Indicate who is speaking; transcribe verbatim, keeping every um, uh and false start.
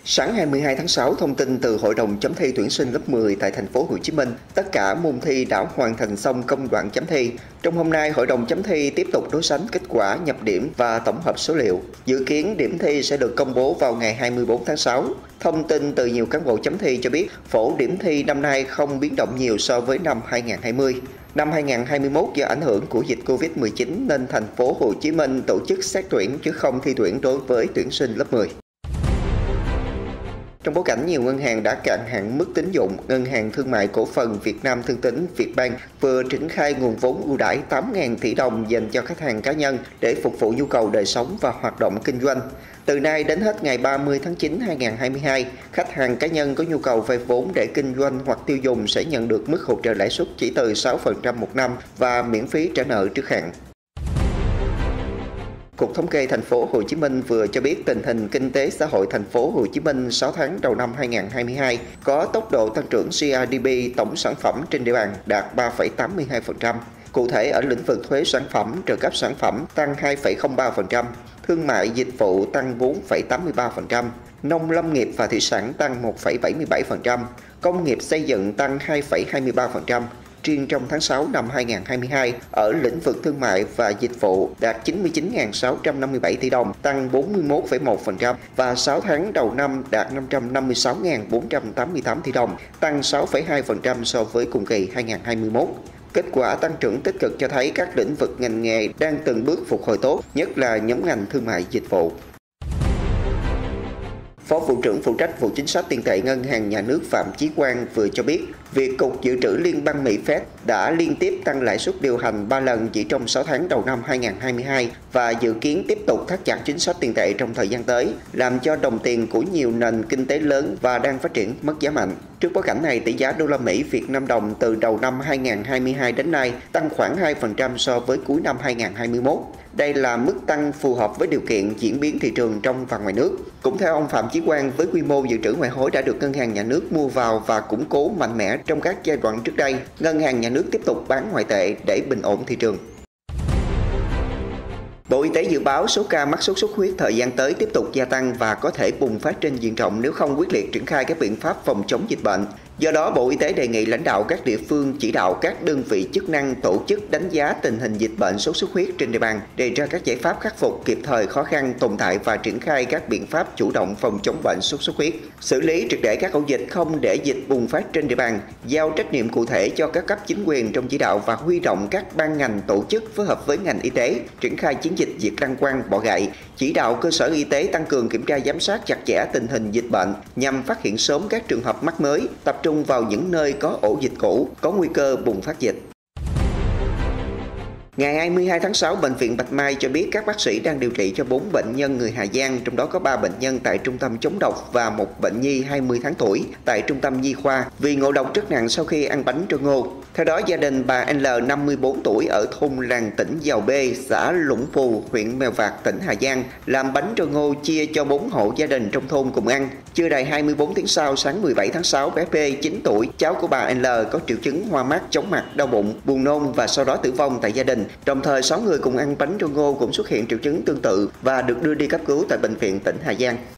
Speaker 1: Sáng hai mươi hai tháng sáu, thông tin từ Hội đồng chấm thi tuyển sinh lớp mười tại thành phố Hồ Chí Minh, tất cả môn thi đã hoàn thành xong công đoạn chấm thi. Trong hôm nay, Hội đồng chấm thi tiếp tục đối sánh kết quả nhập điểm và tổng hợp số liệu. Dự kiến điểm thi sẽ được công bố vào ngày hai mươi tư tháng sáu. Thông tin từ nhiều cán bộ chấm thi cho biết, phổ điểm thi năm nay không biến động nhiều so với năm hai nghìn không trăm hai mươi. Năm hai nghìn không trăm hai mươi mốt, do ảnh hưởng của dịch Covid mười chín nên thành phố Hồ Chí Minh tổ chức xét tuyển chứ không thi tuyển đối với tuyển sinh lớp mười. Trong bối cảnh nhiều ngân hàng đã cạn hạn mức tín dụng, Ngân hàng Thương mại Cổ phần Việt Nam Thương tín Vietbank vừa triển khai nguồn vốn ưu đãi tám nghìn tỷ đồng dành cho khách hàng cá nhân để phục vụ nhu cầu đời sống và hoạt động kinh doanh. Từ nay đến hết ngày ba mươi tháng chín năm hai nghìn không trăm hai mươi hai, khách hàng cá nhân có nhu cầu vay vốn để kinh doanh hoặc tiêu dùng sẽ nhận được mức hỗ trợ lãi suất chỉ từ sáu phần trăm một năm và miễn phí trả nợ trước hạn. Cục Thống kê thành phố Hồ Chí Minh vừa cho biết tình hình kinh tế xã hội thành phố Hồ Chí Minh sáu tháng đầu năm hai nghìn không trăm hai mươi hai có tốc độ tăng trưởng giê rờ đê pê tổng sản phẩm trên địa bàn đạt ba phẩy tám mươi hai phần trăm. Cụ thể ở lĩnh vực thuế sản phẩm, trợ cấp sản phẩm tăng hai phẩy không ba phần trăm, thương mại dịch vụ tăng bốn phẩy tám mươi ba phần trăm, nông lâm nghiệp và thủy sản tăng một phẩy bảy mươi bảy phần trăm, công nghiệp xây dựng tăng hai phẩy hai mươi ba phần trăm. Riêng trong tháng sáu năm hai nghìn không trăm hai mươi hai, ở lĩnh vực thương mại và dịch vụ đạt chín mươi chín nghìn sáu trăm năm mươi bảy tỷ đồng, tăng bốn mươi mốt phẩy một phần trăm và sáu tháng đầu năm đạt năm trăm năm mươi sáu nghìn bốn trăm tám mươi tám tỷ đồng, tăng sáu phẩy hai phần trăm so với cùng kỳ hai nghìn không trăm hai mươi mốt. Kết quả tăng trưởng tích cực cho thấy các lĩnh vực ngành nghề đang từng bước phục hồi tốt, nhất là nhóm ngành thương mại dịch vụ. Phó Vụ trưởng phụ trách vụ chính sách tiền tệ Ngân hàng Nhà nước Phạm Chí Quang vừa cho biết, việc Cục Dự trữ Liên bang Mỹ Fed đã liên tiếp tăng lãi suất điều hành ba lần chỉ trong sáu tháng đầu năm hai nghìn không trăm hai mươi hai và dự kiến tiếp tục thắt chặt chính sách tiền tệ trong thời gian tới, làm cho đồng tiền của nhiều nền kinh tế lớn và đang phát triển mất giá mạnh. Trước bối cảnh này, tỷ giá đô la Mỹ Việt Nam đồng từ đầu năm hai nghìn không trăm hai mươi hai đến nay tăng khoảng hai phần trăm so với cuối năm hai nghìn không trăm hai mươi mốt. Đây là mức tăng phù hợp với điều kiện diễn biến thị trường trong và ngoài nước. Cũng theo ông Phạm Chí Quang, với quy mô dự trữ ngoại hối đã được Ngân hàng Nhà nước mua vào và củng cố mạnh mẽ trong các giai đoạn trước đây, Ngân hàng Nhà nước tiếp tục bán ngoại tệ để bình ổn thị trường. Bộ Y tế dự báo số ca mắc sốt xuất huyết thời gian tới tiếp tục gia tăng và có thể bùng phát trên diện rộng nếu không quyết liệt triển khai các biện pháp phòng chống dịch bệnh. Do đó, Bộ Y tế đề nghị lãnh đạo các địa phương chỉ đạo các đơn vị chức năng tổ chức đánh giá tình hình dịch bệnh sốt xuất huyết trên địa bàn, đề ra các giải pháp khắc phục kịp thời khó khăn tồn tại và triển khai các biện pháp chủ động phòng chống bệnh sốt xuất huyết, xử lý triệt để các ổ dịch không để dịch bùng phát trên địa bàn, giao trách nhiệm cụ thể cho các cấp chính quyền trong chỉ đạo và huy động các ban ngành tổ chức phối hợp với ngành y tế triển khai chiến dịch diệt lăng quăng bọ gậy, chỉ đạo cơ sở y tế tăng cường kiểm tra giám sát chặt chẽ tình hình dịch bệnh nhằm phát hiện sớm các trường hợp mắc mới, tập trung vào những nơi có ổ dịch cũ, có nguy cơ bùng phát dịch. Ngày hai mươi hai tháng sáu, Bệnh viện Bạch Mai cho biết các bác sĩ đang điều trị cho bốn bệnh nhân người Hà Giang, trong đó có ba bệnh nhân tại trung tâm chống độc và một bệnh nhi hai mươi tháng tuổi tại trung tâm nhi khoa vì ngộ độc rất nặng sau khi ăn bánh trơ ngô. Theo đó, gia đình bà L năm mươi tư tuổi ở thôn Làng Tỉnh Giào B, xã Lũng Pù, huyện Mèo Vạc, tỉnh Hà Giang làm bánh trơ ngô chia cho bốn hộ gia đình trong thôn cùng ăn. Chưa đầy hai mươi tư tiếng sau, sáng mười bảy tháng sáu, bé P chín tuổi, cháu của bà L có triệu chứng hoa mắt, chóng mặt, đau bụng, buồn nôn và sau đó tử vong tại gia đình. Đồng thời, sáu người cùng ăn bánh trơ ngô cũng xuất hiện triệu chứng tương tự và được đưa đi cấp cứu tại bệnh viện tỉnh Hà Giang.